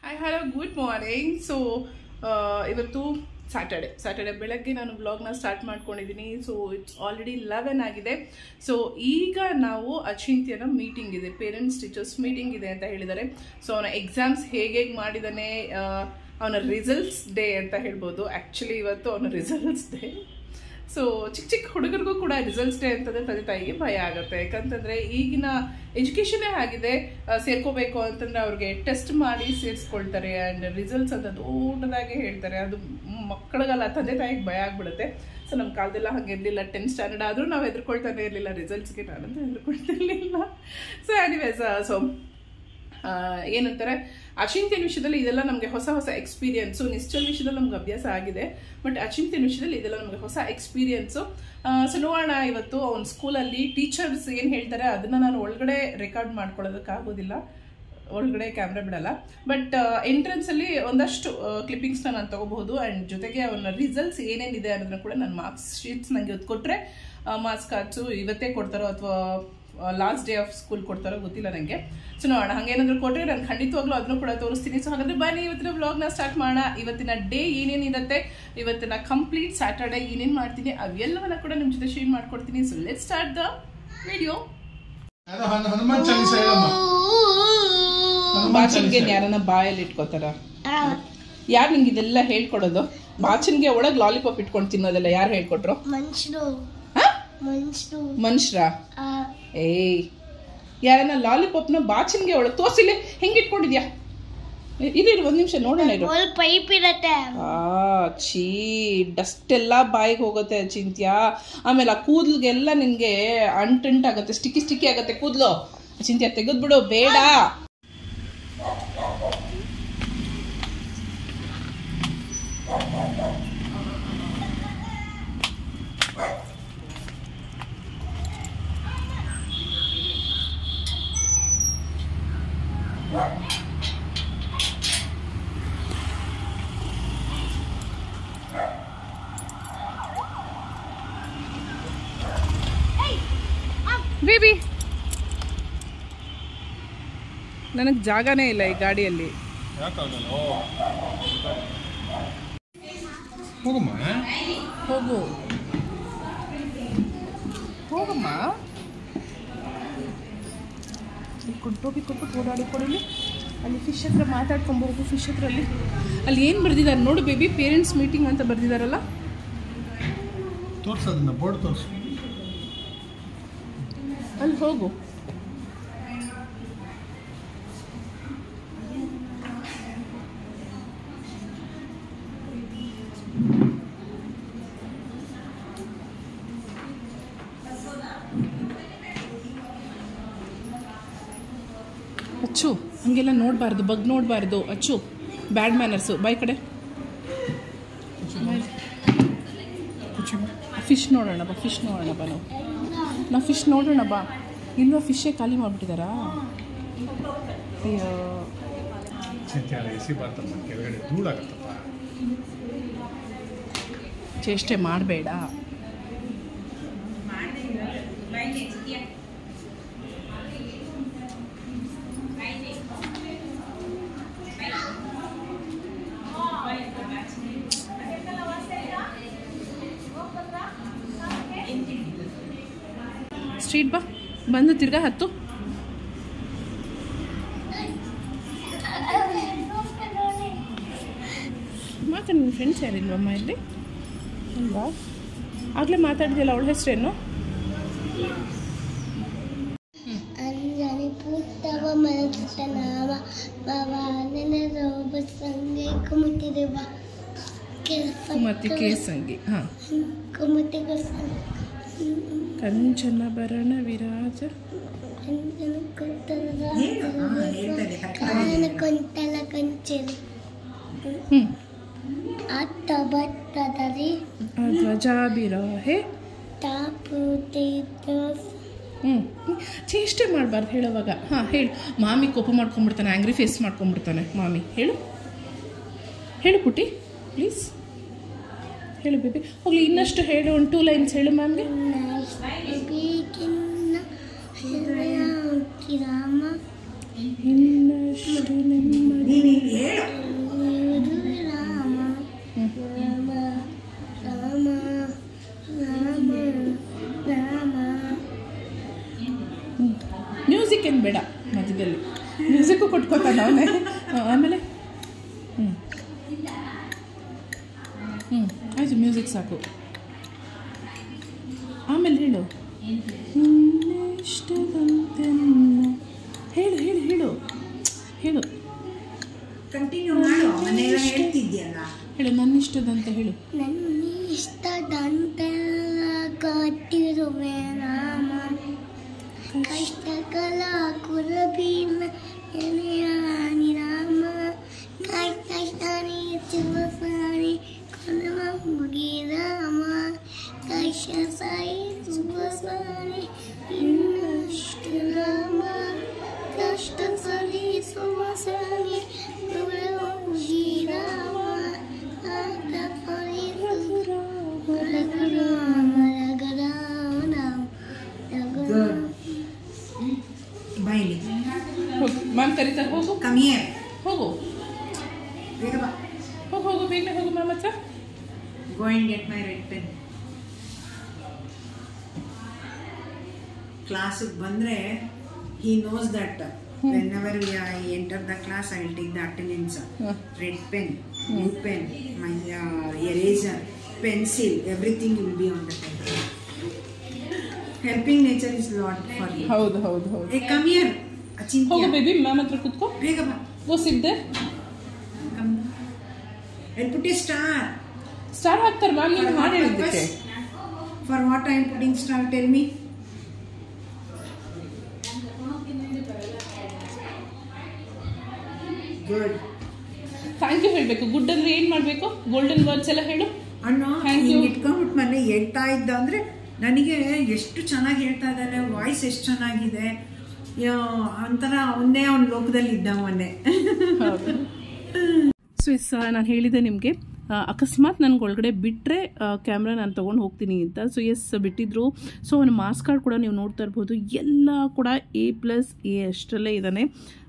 Hi, hello, good morning. So, ಇವತ್ತು Saturday ಬೆಳಗ್ಗೆ ನಾನು ವ್ಲಾಗ್ನ ಸ್ಟಾರ್ಟ್ ಮಾಡ್ಕೊಂಡಿದ್ದೀನಿ. ಸೊ ಇಟ್ಸ್ ಆಲ್ರೆಡಿ 11 ಆಗಿದೆ. ಸೊ ಈಗ ನಾವು ಅಚಿಂತ್ಯನ ಮೀಟಿಂಗ್ ಇದೆ, ಪೇರೆಂಟ್ಸ್ ಟೀಚರ್ಸ್ ಮೀಟಿಂಗ್ ಇದೆ ಅಂತ ಹೇಳಿದ್ದಾರೆ. ಸೊ ಅವನ ಎಕ್ಸಾಮ್ಸ್ ಹೇಗೆ ಮಾಡಿದ್ದಾನೆ, ಅವನ ರಿಸಲ್ಟ್ಸ್ ಡೇ ಅಂತ ಹೇಳ್ಬೋದು. ಆ್ಯಕ್ಚುಲಿ ಇವತ್ತು ಅವನ ರಿಸಲ್ಟ್ಸ್ ಡೇ. ಸೊ ಚಿಕ್ಕ ಹುಡುಗರಿಗೂ ಕೂಡ ರಿಸಲ್ಟ್ಸ್ ಡೇ ಅಂತಂದರೆ ತಂದೆ ತಾಯಿಗೆ ಭಯ ಆಗುತ್ತೆ. ಯಾಕಂತಂದರೆ ಈಗಿನ ಎಜುಕೇಷನ್ನೇ ಆಗಿದೆ, ಸೇರ್ಕೋಬೇಕು ಅಂತಂದರೆ ಅವ್ರಿಗೆ ಟೆಸ್ಟ್ ಮಾಡಿ ಸೇರಿಸ್ಕೊಳ್ತಾರೆ. ಆ್ಯಂಡ್ ರಿಸಲ್ಟ್ಸ್ ಅಂತ ದೊಡ್ಡದಾಗೆ ಹೇಳ್ತಾರೆ. ಅದು ಮಕ್ಕಳಿಗೆಲ್ಲ ತಂದೆ ತಾಯಿಗೆ ಭಯ ಆಗಿಬಿಡುತ್ತೆ. ಸೊ ನಮ್ಮ ಕಾಲದೆಲ್ಲ ಹಾಗೆ ಇರಲಿಲ್ಲ. 10th ಸ್ಟ್ಯಾಂಡರ್ಡ್ ಆದರೂ ನಾವು ಹೆದರ್ಕೊಳ್ತಾನೆ ಇರಲಿಲ್ಲ ರಿಸಲ್ಟ್ಸ್ಗೆ. ನಾನಂತೂ ಹೆದರ್ಕೊಳ್ತಿರ್ಲಿಲ್ಲ. ಸೊ ಎನಿವೇಸ್, ಸೊ ಏನಂತಾರೆ, ಅಚಿಂತ್ಯನ ವಿಷಯದಲ್ಲಿ ಇದೆಲ್ಲ ನಮಗೆ ಹೊಸ ಎಕ್ಸ್ಪೀರಿಯನ್ಸು. ನಿಶ್ಚಲ್ ವಿಷಯದಲ್ಲಿ ನಮ್ಗೆ ಅಭ್ಯಾಸ ಆಗಿದೆ, ಬಟ್ ಅಚಿಂತ್ಯನ ವಿಷಯದಲ್ಲಿ ಇದೆಲ್ಲ ನಮಗೆ ಹೊಸ ಎಕ್ಸ್ಪೀರಿಯನ್ಸು. ಸೊ ನೋಡೋಣ ಇವತ್ತು ಅವ್ನ ಸ್ಕೂಲಲ್ಲಿ ಟೀಚರ್ಸ್ ಏನು ಹೇಳ್ತಾರೆ ಅದನ್ನು ನಾನು ಒಳಗಡೆ ರೆಕಾರ್ಡ್ ಮಾಡ್ಕೊಳ್ಳೋದಕ್ಕಾಗೋದಿಲ್ಲ, ಒಳಗಡೆ ಕ್ಯಾಮ್ರಾ ಬಿಡಲ್ಲ. ಬಟ್ ಎಂಟ್ರೆನ್ಸಲ್ಲಿ ಒಂದಷ್ಟು ಕ್ಲಿಪ್ಪಿಂಗ್ಸ್ನ ನಾನು ತೊಗೋಬಹುದು. ಆ್ಯಂಡ್ ಜೊತೆಗೆ ಅವನ ರಿಸಲ್ಟ್ಸ್ ಏನೇನಿದೆ ಅನ್ನೋದನ್ನ ಕೂಡ ನಾನು ಮಾರ್ಕ್ಸ್ ಶೀಟ್ಸ್ ನನಗೆ ಇವತ್ತು ಕೊಟ್ಟರೆ, ಮಾರ್ಕ್ಸ್ ಕಾರ್ಡ್ಸು ಇವತ್ತೇ ಕೊಡ್ತಾರೋ ಅಥವಾ ಲಾಸ್ಟ್ ಡೇ ಆಫ್ ಸ್ಕೂಲ್ ಕೊಡ್ತಾರೋ ಗೊತ್ತಿಲ್ಲ ನನಗೆ. ಸೊ ನೋಡೋಣ, ಹಾಗೇನಾದರೂ ಕೊಟ್ಟರೆ ನಾನು ಖಂಡಿತವಾಗ್ಲೂ ಅದನ್ನು ಕೂಡ ತೋರಿಸ್ತೀನಿ. ಸೊ ಹಾಗಾದರೆ ಬನ್ನಿ ಇವತ್ತಿನ ವ್ಲಾಗ್ನ ಸ್ಟಾರ್ಟ್ ಮಾಡೋಣ. ಇವತ್ತಿನ ಡೇ ಏನೇನಿರುತ್ತೆ, ಇವತ್ತಿನ ಕಂಪ್ಲೀಟ್ ಸ್ಯಾಟರ್ಡೆ ಏನೇನು ಮಾಡ್ತೀನಿ ಅವೆಲ್ಲವನ್ನ ಕೂಡ ನಿಮ್ಮ ಜೊತೆ ಶೇರ್ ಮಾಡ್ಕೊಡ್ತೀನಿ. So let's start the video. ಬಾಚನ್ಗೆ ಯಾರನ್ನ ಬಾಯಲ್ಲಿ ಇಟ್ಕೋತಾರ? ಯಾರು ನಿಂಗೆ ಇದೆಲ್ಲ ಹೇಳ್ಕೊಡೋದು? ಬಾಚನ್ಗೆ ಒಳಗೆ ಲಾಲಿಪಾಪ್ ಇಟ್ಕೊಂಡು ತಿನ್ನೋದೆಲ್ಲ ಯಾರು ಹೇಳ್ಕೊಟ್ರು? ಮನುಷ್ಯರ? ಏಯ್, ಯಾರನ್ನ ಲಾಲಿಪಾಪ್ನ ಬಾಚನ್ಗೆ ಒಳಗೆ ತೋರಿಸಿಲ್ಲ ಹೆಂಗೆ ಇಟ್ಕೊಂಡಿದ್ಯಾ? ಇದು ಒಂದ್ ನಿಮಿಷ ನೋಡೋಣ. ಪೈಪ್ ಇರತ್ತೆ. ಛೀ, ಡಸ್ಟ್ ಎಲ್ಲ ಬಾಯಿಗೆ ಹೋಗುತ್ತೆ ಅಚಿಂತ್ಯ. ಆಮೇಲೆ ಆ ಕೂದಲ್ಗೆಲ್ಲ ನಿನ್ಗೆ ಅಂಟಾಗತ್ತೆ, ಸ್ಟಿಕ್ಕಿ ಆಗತ್ತೆ ಕೂದಲು. ಅಚಿಂತ್ಯ ತೆಗೆದ್ಬಿಡು, ಬೇಡ. ಬೇಬಿ, ನನಗೆ ಜಾಗನೇ ಇಲ್ಲ ಈ ಗಾಡಿಯಲ್ಲಿ. ಹೋಗು ಹೋಗಮ್ಮ. ಟೋಪಿ ಕೊಟ್ಬಿಟ್ಟು ಓಡಾಡಿಕೊಡಲಿ. ಅಲ್ಲಿ ಫಿಶ್ ಹತ್ರ ಮಾತಾಡ್ಕೊಂಬೋಗು. ಫಿಶ್ ಹತ್ರ ಅಲ್ಲಿ ಏನು ಬರ್ದಿದ್ದಾರೆ ನೋಡು ಬೇಬಿ, ಪೇರೆಂಟ್ಸ್ ಮೀಟಿಂಗ್ ಅಂತ ಬರ್ದಿದ್ದಾರಲ್ಲ. ತೋರ್ಸೋದನ್ನ ಬೋರ್ಡ್ ತೋರಿಸು. ಅಲ್ಲಿ ಹೋಗು. ಅಚ್ಚು, ಹಂಗೆಲ್ಲ ನೋಡಬಾರ್ದು, ಬಗ್ ನೋಡಬಾರ್ದು ಅಚ್ಚು. ಬ್ಯಾಡ್ ಮ್ಯಾನರ್ಸು. ಬಾಯ್ ಕಡೆ. ಫಿಶ್ ನೋಡೋಣ ಬಾ, ಫಿಶ್ ನೋಡೋಣ ಬಾ. ನಾವು ಫಿಶ್ ನೋಡೋಣ ಬಾ. ಇಲ್ವಾ, ಫಿಶ್ಶೇ ಖಾಲಿ ಮಾಡಿಬಿಟ್ಟಿದ್ದಾರಾ? ಅಯ್ಯೋ, ಚೇಷ್ಟೆ ಮಾಡಬೇಡ. ಸ್ಟ್ರೀಟ್ ಬಾ, ಬಂದು ತಿರ್ಗಾ ಹತ್ತು. ಮಾತಾಡಿ, ನಿಮ್ಮ ಫ್ರೆಂಡ್ಸ್ ಯಾರಿಲ್ವಮ್ಮ ಇಲ್ಲಿ? ಅಲ್ವಾ? ಆಗಲೇ ಮಾತಾಡಿದೆಯಲ್ಲ, ಅವಳ ಹೆಸರೇನು? ಕುಮತಿ ಕೇಸಂಗಿ. ಹಾಂ, ಕಂಚನ ಭರಣ ವಿರಾಜ ಧ್ವಜಾಭಿರಾಹೆ. ಚೇಷ್ಟೆ ಮಾಡಬಾರ್ದು ಹೇಳುವಾಗ. ಹಾಂ ಹೇಳು. ಮಾಮಿ ಕೋಪ ಮಾಡ್ಕೊಂಡ್ಬಿಡ್ತಾನೆ, ಆ್ಯಂಗ್ರಿ ಫೇಸ್ ಮಾಡ್ಕೊಂಡ್ಬಿಡ್ತಾನೆ ಮಾಮಿ. ಹೇಳು ಹೇಳು ಪುಟ್ಟಿ, ಪ್ಲೀಸ್ ಹೇಳು ಬೇಬಿ. ಹೋಗ್ಲಿ, ಇನ್ನಷ್ಟು ಹೇಳು. ಒಂದು 2 ಲೈನ್ಸ್ ಹೇಳು ಮ್ಯಾಮ್ಗೆ. ಇನ್ನಷ್ಟು ನೆಮ್ಮದಿ ಆಮೇಲೆ ಆಯ್ತು, ಮ್ಯೂಸಿಕ್ ಸಾಕು. ಆಮೇಲೆ ಹೇಳು, ಇಷ್ಟದಂತೆ ಹೇಳು ಹೇಳು ಹೇಳು ಹೇಳು ಕಂಟಿನ್ಯೂ ಮಾಡು. ಮನೆಯಲ್ಲ ಹೇಳ್ತಿದ್ಯಲ್ಲ, ಹೇಳು. ನನ್ನ ಇಷ್ಟದಂತೆ ಹೇಳು. ನನ್ನ ಇಷ್ಟದಂತೆ ಕಾತಿರುವೆ ರಾಮ, ಕಷ್ಟಗಳ ಕುರಬಿನ ಎನೆಯಾನಿ ರಾಮ, ಕಷ್ಟನಿ ಶುಭಸಾರಿ ಕೊಲಮ ಮುಗಿ ರಾಮ, ಕಷ್ಟ ಸಾಯಿ ಶುಭಸಾರಿ ಇನ್ನಷ್ಟು ರಾಮ, ಕಷ್ಟ ಸರಿ ಶುಭಸಾರಿ ಮುಗಿ ರಾಮ, ಬಾಯಿಲಿ ಹೋಗು, ಮ್ಯಾಮ್ ಕರೀತಾರೆ, ಹೋಗು. ಕಮ್ಮಿಯೇ ಹೋಗು, ಬೇಗ ಬಾ. ಹೋಗು ಹೋಗು, ಬೇಗನೆ ಹೋಗು ಮ್ಯಾಮ್. ಹತ್ರ Go and get my red pen. ಕ್ಲಾಸಿಗೆ ಬಂದರೆ he knows that whenever I enter the class I will take the attendance. Red pen, blue pen, my eraser, pencil, everything will be on the table. Helping nature is lot for you. ಹೌದು ಹೌದು ಹೌದು. Hey, come here. Achintya. ಹೋಗು baby, ma'am ಹತ್ರ ಕೂತ್ಕೋ. ಬೇಗ ಬಾ. Go sit there. Come. I'll put a star. Star ಹಾಕ್ತಾರೆ ma'am, ನೀವು ಹಾಡು ಹೇಳಿದ್ದಕ್ಕೆ. For what I am putting star, tell me. Good. Thank you ಹೇಳಬೇಕು. ಗುಡ್ ಅಂದರೆ ಏನು ಮಾಡಬೇಕು? ಗೋಲ್ಡನ್ ವರ್ಡ್ಸ್ ಎಲ್ಲ ಹೇಳು. ಅಣ್ಣ Thank you. ಇಟ್ಕೊಂಡ್ಬಿಟ್ಟು ಮನೆ ಹೇಳ್ತಾ ಇದ್ದ ಅಂದರೆ ನನಗೆ ಎಷ್ಟು ಚೆನ್ನಾಗಿ ಹೇಳ್ತಾ ಇದ್ದಾನೆ, ವಾಯ್ಸ್ ಎಷ್ಟು ಚೆನ್ನಾಗಿದೆ, ಒಂಥರ ಅವನ್ನೇ ಅವನ ಲೋಕದಲ್ಲಿ ಇದ್ದ ಮೊನ್ನೆ. ಸೊ ಎಸ್, ನಾನು ಹೇಳಿದೆ ನಿಮಗೆ, ಅಕಸ್ಮಾತ್ ನನಗೆ ಒಳಗಡೆ ಬಿಟ್ಟರೆ ಕ್ಯಾಮ್ರಾ ನಾನು ತೊಗೊಂಡು ಹೋಗ್ತೀನಿ ಅಂತ. ಸೊ ಎಸ್, ಬಿಟ್ಟಿದ್ರು. ಸೊ ಅವನ ಮಾರ್ಕ್ಸ್ ಕಾರ್ಡ್ ಕೂಡ ನೀವು ನೋಡ್ತಾ ಇರ್ಬೋದು, ಎಲ್ಲ ಕೂಡ A+A ಅಷ್ಟರಲ್ಲೇ ಇದ್ದಾನೆ.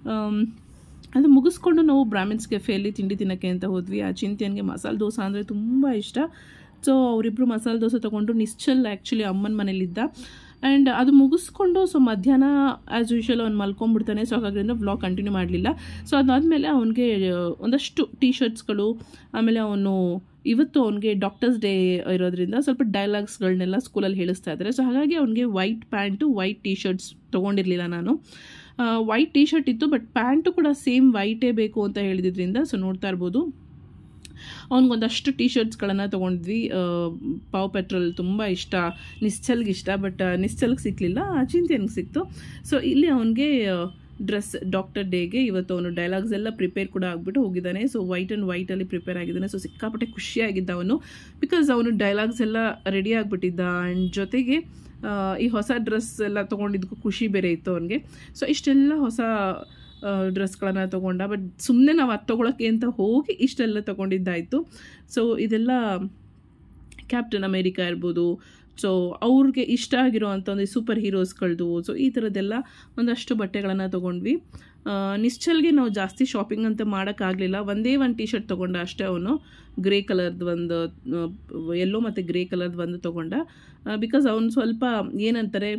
ಅದು ಮುಗಿಸ್ಕೊಂಡು ನಾವು ಬ್ರಾಹ್ಮಿನ್ಸ್ ಕೆಫೆಯಲ್ಲಿ ತಿಂಡಿ ತಿನ್ನೋಕ್ಕೆ ಅಂತ ಹೋದ್ವಿ. ಆ ಚಿಂತ್ಯನ್ಗೆ ಮಸಾಲೆ ದೋಸೆ ಅಂದರೆ ತುಂಬ ಇಷ್ಟ. ಸೊ ಅವರಿಬ್ಬರು ಮಸಾಲೆ ದೋಸೆ ತೊಗೊಂಡು ನಿಶ್ಚಲ್ ಆ್ಯಕ್ಚುಲಿ ಅಮ್ಮನ ಮನೇಲಿದ್ದ. ಆ್ಯಂಡ್ ಅದು ಮುಗಿಸ್ಕೊಂಡು ಸೊ ಮಧ್ಯಾಹ್ನ ಆ್ಯಸ್ ಯೂಶುವಲ್ ಅವ್ನು ಮಲ್ಕೊಂಡ್ಬಿಡ್ತಾನೆ. ಸೊ ಹಾಗಾದ್ರಿಂದ ವ್ಲಾಗ್ ಕಂಟಿನ್ಯೂ ಮಾಡಲಿಲ್ಲ. ಸೊ ಅದಾದಮೇಲೆ ಅವನಿಗೆ ಒಂದಷ್ಟು ಟೀ ಶರ್ಟ್ಸ್ಗಳು, ಆಮೇಲೆ ಅವನು ಇವತ್ತು ಅವನಿಗೆ ಡಾಕ್ಟರ್ಸ್ ಡೇ ಇರೋದ್ರಿಂದ ಸ್ವಲ್ಪ ಡೈಲಾಗ್ಸ್ಗಳನ್ನೆಲ್ಲ ಸ್ಕೂಲಲ್ಲಿ ಹೇಳಿಸ್ತಾ ಇದ್ದಾರೆ. ಸೊ ಹಾಗಾಗಿ ಅವನಿಗೆ white pant, white T shirts ತೊಗೊಂಡಿರಲಿಲ್ಲ ನಾನು. ವೈಟ್ ಟೀ ಶರ್ಟ್ ಇತ್ತು, ಬಟ್ ಪ್ಯಾಂಟು ಕೂಡ ಸೇಮ್ ವೈಟೇ ಬೇಕು ಅಂತ ಹೇಳಿದ್ರಿಂದ ಸೊ ನೋಡ್ತಾ ಇರ್ಬೋದು. ಅವ್ನಿಗೊಂದಷ್ಟು ಟೀ ಶರ್ಟ್ಸ್ಗಳನ್ನು ತೊಗೊಂಡ್ವಿ. ಪಾವ್ ಪೆಟ್ರೋಲ್ ತುಂಬ ಇಷ್ಟ, ನಿಶ್ಚಲ್ಗೆ ಇಷ್ಟ, ಬಟ್ ನಿಶ್ಚಲ್ಗೆ ಸಿಕ್ಕಲಿಲ್ಲ, ಅಚಿಂತ್ಯನ್ಗೆ ಸಿಕ್ತು. ಸೊ ಇಲ್ಲಿ ಅವನಿಗೆ ಡ್ರೆಸ್ ಡಾಕ್ಟರ್ ಡೇಗೆ ಇವತ್ತು ಅವನು ಡೈಲಾಗ್ಸ್ ಎಲ್ಲ ಪ್ರಿಪೇರ್ ಕೂಡ ಆಗಿಬಿಟ್ಟು ಹೋಗಿದ್ದಾನೆ. ಸೊ ವೈಟ್ ಆ್ಯಂಡ್ ವೈಟಲ್ಲಿ ಪ್ರಿಪೇರ್ ಆಗಿದ್ದಾನೆ. ಸೊ ಸಿಕ್ಕಾಪಟ್ಟೆ ಖುಷಿಯಾಗಿದ್ದ ಅವನು, ಬಿಕಾಸ್ ಅವನು ಡೈಲಾಗ್ಸ್ ಎಲ್ಲ ರೆಡಿ ಆಗಿಬಿಟ್ಟಿದ್ದ. ಆ್ಯಂಡ್ ಜೊತೆಗೆ ಈ ಹೊಸ ಡ್ರೆಸ್ ಎಲ್ಲ ತೊಗೊಂಡಿದ್ದಕ್ಕೂ ಖುಷಿ ಬೇರೆ ಇತ್ತು ಅವನಿಗೆ. ಸೊ ಇಷ್ಟೆಲ್ಲ ಹೊಸ ಡ್ರೆಸ್ಗಳನ್ನು ತೊಗೊಂಡ. ಬಟ್ ಸುಮ್ಮನೆ ನಾವು ಅದು ತೊಗೊಳಕ್ಕೆ ಅಂತ ಹೋಗಿ ಇಷ್ಟೆಲ್ಲ ತೊಗೊಂಡಿದ್ದಾಯಿತು. ಸೊ ಇದೆಲ್ಲ ಕ್ಯಾಪ್ಟನ್ ಅಮೇರಿಕಾ ಇರ್ಬೋದು, ಸೊ ಅವ್ರಿಗೆ ಇಷ್ಟ ಆಗಿರೋ ಅಂಥ ಒಂದು ಸೂಪರ್ ಹೀರೋಸ್ಗಳದ್ದು. ಸೊ ಈ ಥರದ್ದೆಲ್ಲ ಒಂದಷ್ಟು ಬಟ್ಟೆಗಳನ್ನು ತೊಗೊಂಡ್ವಿ. ನಿಶ್ಚಲ್ಗೆ ನಾವು ಜಾಸ್ತಿ ಶಾಪಿಂಗ್ ಅಂತ ಮಾಡೋಕ್ಕಾಗಲಿಲ್ಲ. ಒಂದೇ ಒಂದು ಟೀ ಶರ್ಟ್ ತೊಗೊಂಡ ಅಷ್ಟೇ ಅವನು, ಗ್ರೇ ಕಲರ್ದು ಒಂದು, ಯೆಲ್ಲೋ ಮತ್ತು ಗ್ರೇ ಕಲರ್ದು ಒಂದು ತೊಗೊಂಡ. ಬಿಕಾಸ್ ಅವನು ಸ್ವಲ್ಪ ಏನಂತಾರೆ,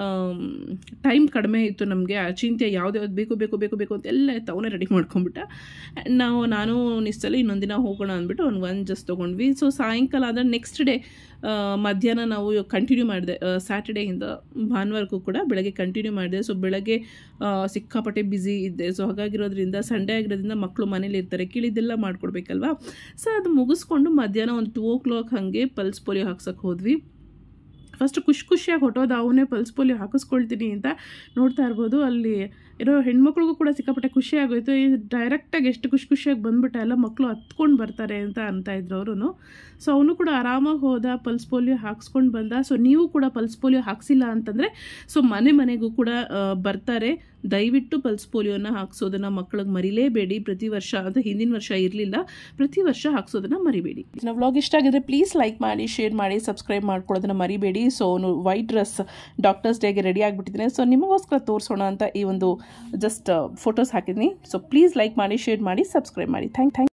ಟೈಮ್ ಕಡಿಮೆ ಇತ್ತು ನಮಗೆ. ಅಚಿಂತ್ಯ ಯಾವ್ದು ಬೇಕು ಬೇಕು ಬೇಕು ಬೇಕು ಅಂತ ಎಲ್ಲ ಇತ್ತು, ಅವನೇ ರೆಡಿ ಮಾಡ್ಕೊಂಬಿಟ್ಟ. ನಾನು ನಿಶ್ಚಲ ಇನ್ನೊಂದಿನ ಹೋಗೋಣ ಅಂದ್ಬಿಟ್ಟು ಅವ್ನಿಗೆ ಒಂದು ಜಸ್ಟ್ ತೊಗೊಂಡ್ವಿ. ಸೊ ಸಾಯಂಕಾಲ ಆದರೆ ನೆಕ್ಸ್ಟ್ ಡೇ ಮಧ್ಯಾಹ್ನ ನಾವು ಕಂಟಿನ್ಯೂ ಮಾಡಿದೆ. ಸ್ಯಾಟರ್ಡೇಯಿಂದ ಭಾನುವಾರಕ್ಕೂ ಕೂಡ ಬೆಳಗ್ಗೆ ಕಂಟಿನ್ಯೂ ಮಾಡಿದೆ. ಸೊ ಬೆಳಗ್ಗೆ ಸಿಕ್ಕಾಪಟ್ಟೆ ಬ್ಯುಸಿ ಇದ್ದೆ. ಸೊ ಹಾಗಾಗಿರೋದ್ರಿಂದ ಸಂಡೇ ಆಗಿರೋದ್ರಿಂದ ಮಕ್ಕಳು ಮನೇಲಿ ಇರ್ತಾರೆ, ಕೇಳಿದ್ದೆಲ್ಲ ಮಾಡಿಕೊಡ್ಬೇಕಲ್ವ. ಸೊ ಅದು ಮುಗಿಸ್ಕೊಂಡು ಮಧ್ಯಾಹ್ನ ಒಂದು 2 o'clock ಹಾಗೆ ಪಲ್ಸ್ ಪೋಲಿಯೋ ಹಾಕ್ಸೋಕ್ಕೆ ಹೋದ್ವಿ. ಫಸ್ಟ್ ಖುಷಿಯಾಗಿ ಹೊಟ್ಟೋದು, ಅವನೇ ಪಲ್ಸ್ ಪೋಲಿಯೋ ಹಾಕಿಸ್ಕೊಳ್ತೀನಿ ಅಂತ. ನೋಡ್ತಾ ಇರ್ಬೋದು ಅಲ್ಲಿ ಇರೋ ಹೆಣ್ಮಕ್ಳಿಗೂ ಕೂಡ ಸಿಕ್ಕಾಪಟ್ಟೆ ಖುಷಿ ಆಗೋಯ್ತು. ಡೈರೆಕ್ಟಾಗಿ ಎಷ್ಟು ಖುಷಿಯಾಗಿ ಬಂದ್ಬಿಟ್ಟ, ಎಲ್ಲ ಮಕ್ಕಳು ಹತ್ಕೊಂಡು ಬರ್ತಾರೆ ಅಂತ ಇದ್ರು ಅವರು. ಸೊ ಅವನು ಕೂಡ ಆರಾಮಾಗಿ ಹೋದ, ಪಲ್ಸ್ ಪೋಲಿಯೋ ಹಾಕ್ಸ್ಕೊಂಡು ಬಂದ. ಸೊ ನೀವು ಕೂಡ ಪಲ್ಸ್ ಪೋಲಿಯೋ ಹಾಕ್ಸಿಲ್ಲ ಅಂತಂದರೆ ಸೊ ಮನೆಗೂ ಕೂಡ ಬರ್ತಾರೆ. ದಯವಿಟ್ಟು ಪಲ್ಸ್ ಪೋಲಿಯೋನ ಹಾಕ್ಸೋದನ್ನು ಮಕ್ಕಳಿಗೆ ಮರಿಲೇಬೇಡಿ. ಪ್ರತಿ ವರ್ಷ ಅಂದರೆ ಹಿಂದಿನ ವರ್ಷ ಇರಲಿಲ್ಲ, ಪ್ರತಿ ವರ್ಷ ಹಾಕ್ಸೋದನ್ನು ಮರಿಬೇಡಿ. ನಾವು ವ್ಲಾಗ್ ಇಷ್ಟ ಆಗಿದ್ರೆ ಪ್ಲೀಸ್ ಲೈಕ್ ಮಾಡಿ, ಶೇರ್ ಮಾಡಿ, ಸಬ್ಸ್ಕ್ರೈಬ್ ಮಾಡ್ಕೊಳ್ಳೋದನ್ನು ಮರಿಬೇಡಿ. ಸೊ ಅವನು ವೈಟ್ ಡ್ರೆಸ್ ಡಾಕ್ಟರ್ಸ್ ಡೇಗೆ ರೆಡಿ ಆಗಿಬಿಟ್ಟಿದ್ದೀನಿ. ಸೊ ನಿಮಗೋಸ್ಕರ ತೋರಿಸೋಣ ಅಂತ ಈ ಒಂದು ಜಸ್ಟ್ ಫೋಟೋಸ್ ಹಾಕಿದ್ದೀನಿ. ಸೊ ಪ್ಲೀಸ್ ಲೈಕ್ ಮಾಡಿ, ಶೇರ್ ಮಾಡಿ, ಸಬ್ಸ್ಕ್ರೈಬ್ ಮಾಡಿ. ಥ್ಯಾಂಕ್